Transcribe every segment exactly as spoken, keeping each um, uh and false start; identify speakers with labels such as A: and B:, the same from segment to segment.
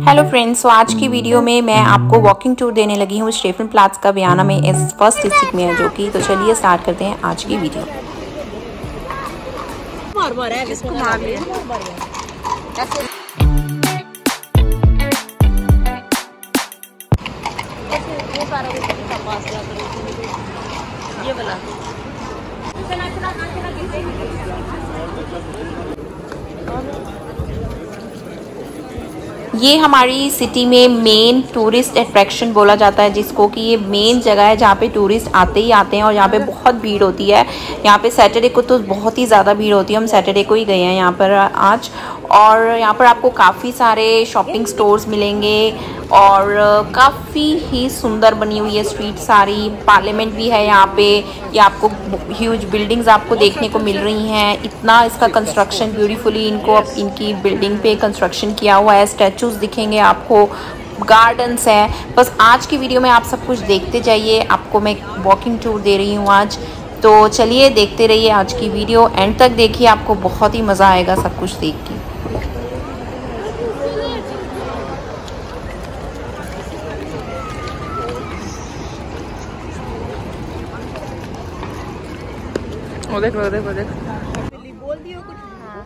A: Hello friends, तो आज की वीडियो में मैं आपको वॉकिंग टूर देने लगी हूँ स्टेफन प्लाट्स का वियना में इस फर्स्ट डिस्ट्रिक्ट में है जो कि। तो चलिए स्टार्ट करते हैं आज की वीडियो।
B: ये वाला
A: ये हमारी सिटी में मेन टूरिस्ट अट्रैक्शन बोला जाता है, जिसको कि ये मेन जगह है जहाँ पे टूरिस्ट आते ही आते हैं और यहाँ पे बहुत भीड़ होती है। यहाँ पे सैटरडे को तो बहुत ही ज़्यादा भीड़ होती है। हम सैटरडे को ही गए हैं यहाँ पर आज, और यहाँ पर आपको काफ़ी सारे शॉपिंग स्टोर्स मिलेंगे और काफ़ी ही सुंदर बनी हुई है स्ट्रीट सारी। पार्लियामेंट भी है यहाँ पे। ये आपको ह्यूज बिल्डिंग्स आपको देखने को मिल रही हैं। इतना इसका कंस्ट्रक्शन ब्यूटीफुली इनको अब इनकी बिल्डिंग पे कंस्ट्रक्शन किया हुआ है। स्टैचूज़ दिखेंगे आपको, गार्डन्स है। बस आज की वीडियो में आप सब कुछ देखते जाइए। आपको मैं वॉकिंग टूर दे रही हूँ आज, तो चलिए देखते रहिए आज की वीडियो, एंड तक देखिए, आपको बहुत ही मज़ा आएगा सब कुछ देख के।
B: वो देख वो देख वो देख
C: बोल दियो कुछ।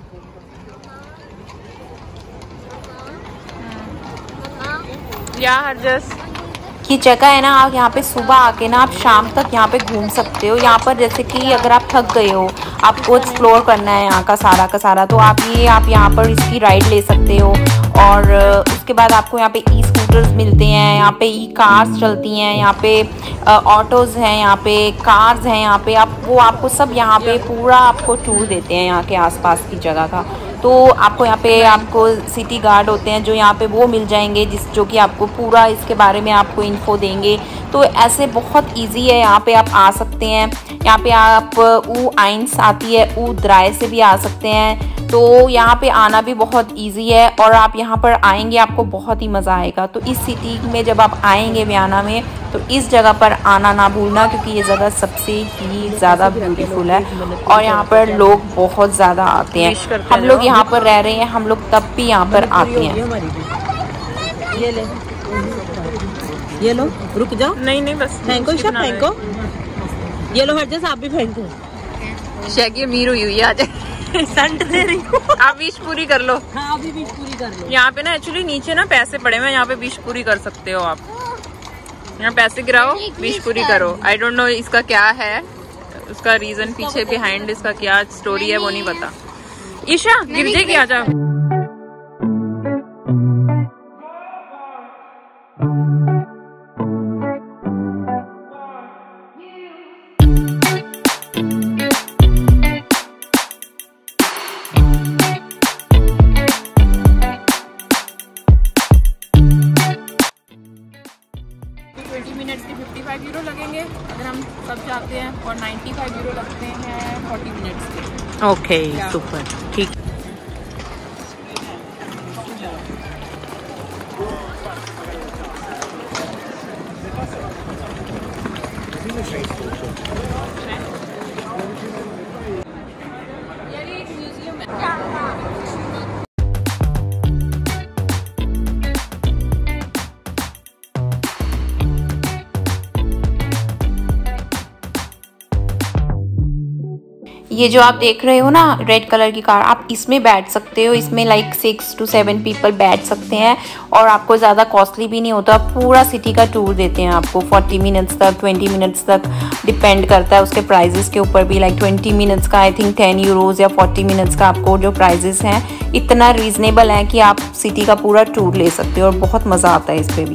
B: या हर जस
A: की जगह है ना। आप यहाँ पे सुबह आके ना आप शाम तक यहाँ पे घूम सकते हो। यहाँ पर जैसे कि अगर आप थक गए हो, आपको एक्सप्लोर करना है यहाँ का सारा का सारा, तो आप ये आप यहाँ पर इसकी राइड ले सकते हो। और उसके बाद आपको यहाँ पे ई स्कूटर्स मिलते हैं, यहाँ पे ई कार्स चलती हैं, यहाँ पे ऑटोज़ हैं, यहाँ पे कार्स हैं, यहाँ पे आप वो आपको सब यहाँ पे पूरा आपको टूर देते हैं यहाँ के आसपास की जगह का। तो आपको यहाँ पे आपको सिटी गार्ड होते हैं जो यहाँ पे वो मिल जाएंगे, जिस जो कि आपको पूरा इसके बारे में आपको इन्फो देंगे। तो ऐसे बहुत इजी है, यहाँ पे आप आ सकते हैं। यहाँ पे आप ऊ आइंस आती है, ऊ द्राय से भी आ सकते हैं। तो यहाँ पे आना भी बहुत इजी है और आप यहाँ पर आएंगे आपको बहुत ही मज़ा आएगा। तो इस सिटी में जब आप आएंगे वियना में, तो इस जगह पर आना ना भूलना, क्योंकि ये जगह सबसे ही ज़्यादा ब्यूटीफुल है और यहाँ पर लोग बहुत ज़्यादा आते हैं। हम लोग यहाँ पर रह रहे हैं, हम लोग तब भी यहाँ पर आते हैं।
C: ये ले, ये लो, रुक जाओ।
B: नहीं नहीं बस
C: फेंको ईशा, फेंको। ये लो हर जैसे आप भी फेंको।
B: शैकी अमीर हुई हुई है आज।
C: संट दे रही हूँ।
B: आप विश पूरी कर लो।
C: हाँ अभी विश पूरी कर लो।
B: यहाँ पे ना एक्चुअली नीचे ना पैसे पड़े हुए हैं, यहाँ पे विश पूरी कर सकते हो आप। यहाँ पैसे गिराओ, विश पूरी करो। आई डोंट नो इसका क्या है, उसका रीजन पीछे बिहाइंड इसका क्या स्टोरी है वो नहीं पता। ईशा गिर जाएगी, आ जाओ। ट्वेंटी मिनट्स के फिफ्टी फाइव यूरो लगेंगे अगर हम सब जाते हैं, और नाइन्टी फाइव यूरो लगते हैं फोर्टी मिनट्स के।
C: ओके सुपर, ठीक।
A: ये जो आप देख रहे हो ना रेड कलर की कार, आप इसमें बैठ सकते हो। इसमें like six to seven people बैठ सकते हैं और आपको ज़्यादा कॉस्टली भी नहीं होता। पूरा सिटी का टूर देते हैं आपको फोर्टी मिनट्स तक, ट्वेंटी मिनट्स तक, डिपेंड करता है उसके प्राइजेस के ऊपर भी। लाइक ट्वेंटी मिनट्स का आई थिंक टेन यूरोज़ या फोर्टी मिनट्स का आपको जो प्राइजेस हैं इतना रीज़नेबल है कि आप सिटी का पूरा टूर ले सकते हो और बहुत मज़ा आता है इस पर भी।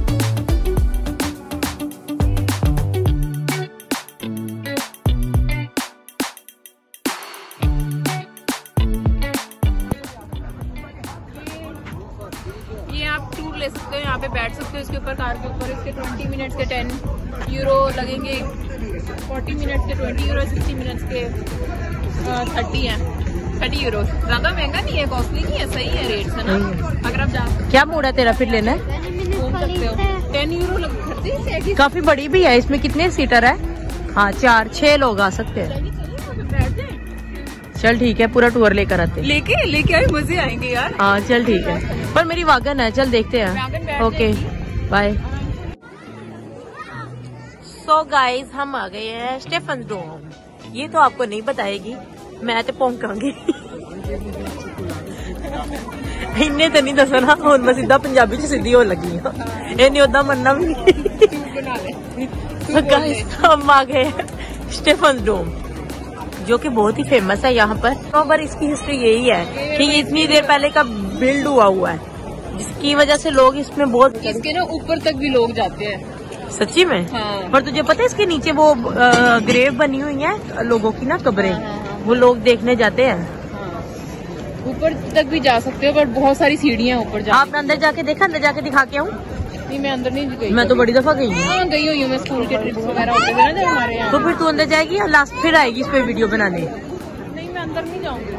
B: ले सकते हो, यहाँ पे बैठ सकते हो इसके ऊपर, कार के ऊपर। इसके ट्वेंटी मिनट्स के टेन यूरो लगेंगे, फोर्टी मिनट्स के ट्वेंटी यूरो, सिक्सटी मिनट्स के थर्टी हैं, थर्टी यूरो। ज़्यादा महंगा नहीं है, कॉस्टली नहीं है, सही है रेट्स, है ना। अगर आप जा
C: क्या मूड है तेरा फिर लेना है?
B: घूम सकते हो। टेन यूरो लगती,
C: काफी बड़ी भी है। इसमें कितने सीटर है? हाँ चार छह लोग आ सकते हैं। चल ठीक है, पूरा टूर लेकर आते हैं।
B: लेके लेके आए, मजे आएंगे यार।
C: हाँ चल ठीक है, पर मेरी वागन है, चल देखते हैं। Okay bye. सो गाइस हम आ गए हैं स्टेफन डोम। ये तो आपको नहीं बताएगी, मैं तो पहुंचाऊंगी। इन्ने तो नहीं दसना, हुण मैं सीधा पंजाबी च सीधी होने लगी हूँ, इन्हें उदा मनना भी नहीं। तो गाइस हम आ गए हैं स्टेफन डोम, जो कि बहुत ही फेमस है यहाँ पर। पर इसकी हिस्ट्री यही है कि ये इतनी देर पहले का बिल्ड हुआ हुआ है, जिसकी वजह से लोग इसमें बहुत,
B: इसके ना ऊपर तक भी लोग जाते हैं।
C: सच्ची में?
B: हाँ।
C: पर तुझे पता है इसके नीचे वो आ, ग्रेव बनी हुई है लोगों की ना, कब्रें। हाँ, हाँ, हाँ। वो लोग देखने जाते हैं।
B: ऊपर तक भी जा सकते हो, पर बहुत सारी सीढ़ियाँ ऊपर जा।
C: आपने अंदर जाके देखा? अंदर जाके दिखा के आऊँ?
B: नहीं मैं अंदर नहीं गई।
C: मैं तो बड़ी दफा गई हूँ।
B: हाँ गई हुई हूँ मैं, स्कूल के ट्रिप्स वगैरह होते थे ना हमारे यहाँ।
C: तो फिर तू अंदर जाएगी या लास्ट फिर आएगी इस पे वीडियो बनाने?
B: नहीं मैं अंदर नहीं जाऊंगी।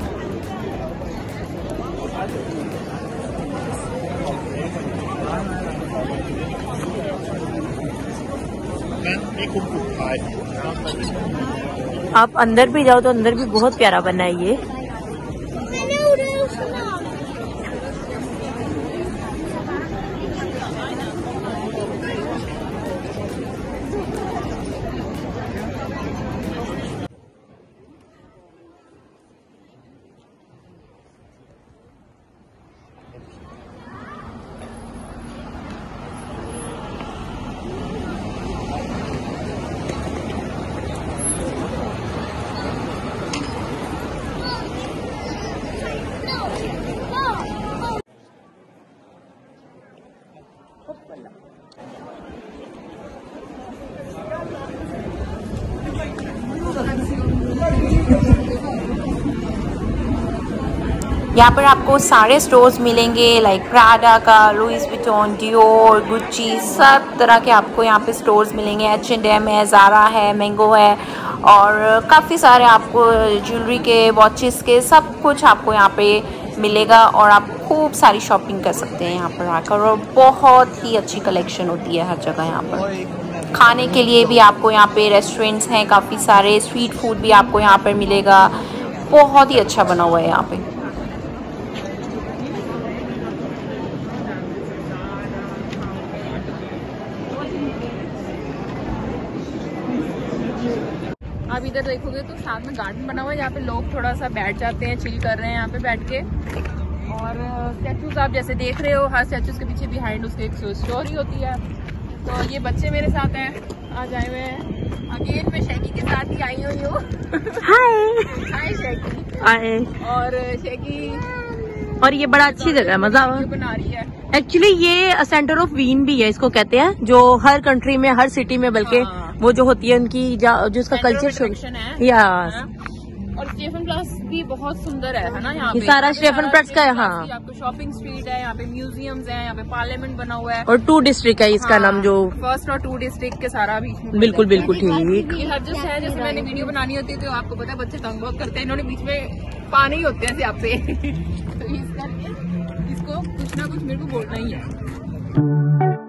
C: आप अंदर भी जाओ तो अंदर भी बहुत प्यारा बना है ये।
A: यहाँ पर आपको सारे स्टोर्स मिलेंगे, लाइक प्राडा का, लुइस विटॉन, डियोर, गुच्ची, सब तरह के आपको यहाँ पे स्टोर्स मिलेंगे। एच एंड एम है, ज़ारा है, मैंगो है, और काफ़ी सारे आपको ज्वेलरी के, वॉचेस के, सब कुछ आपको यहाँ पे मिलेगा। और आप खूब सारी शॉपिंग कर सकते हैं यहाँ पर आकर, और बहुत ही अच्छी कलेक्शन होती है हर जगह यहाँ पर। खाने के लिए भी आपको यहाँ पे रेस्टोरेंट्स हैं काफ़ी सारे, स्ट्रीट फूड भी आपको यहाँ पर मिलेगा। बहुत ही अच्छा बना हुआ है यहाँ पे।
B: आप इधर देखोगे तो साथ में गार्डन बना हुआ है, जहाँ पे लोग थोड़ा सा बैठ जाते हैं, चिल कर रहे हैं यहाँ पे बैठ के। और स्टैचूज आप जैसे देख रहे हो, हर स्टैचूज के पीछे बिहाइंड उसके एक स्टोरी होती है। तो ये बच्चे मेरे साथ हैं, आज आए हुए हैं। अगेन मैं शैकी के साथ ही आई हुई हूँ।
C: हाय
B: हाय शैकी।
C: हाय।
B: और शैकी,
C: और ये बड़ा अच्छी जगह है, मजा
B: बना रही है।
C: एक्चुअली ये सेंटर ऑफ वीन भी है, इसको कहते हैं, जो हर कंट्री में, हर सिटी में, बल्कि हाँ। वो जो होती है उनकी जो उसका कल्चर है। या
B: और स्टेफन प्लस भी बहुत सुंदर है, है ना? यहाँ पे
C: सारा स्टेफन प्लस का है। हाँ,
B: आपको शॉपिंग स्ट्रीट है, यहाँ पे म्यूजियम्स है, यहाँ पे पार्लियामेंट बना हुआ है,
C: और टू डिस्ट्रिक्ट है इसका हाँ, नाम, जो
B: फर्स्ट और टू डिस्ट्रिक्ट के सारा बीच में।
C: बिल्कुल बिल्कुल ठीक।
B: ये हर जैसे है, जैसे मैंने वीडियो बनानी होती है तो आपको पता है बच्चे तंग बहुत करते हैं, इन्होंने बीच में पाने ही होते हैं यहाँ पे। तो इस करके इसको कुछ ना कुछ मेरे को बोलना ही है।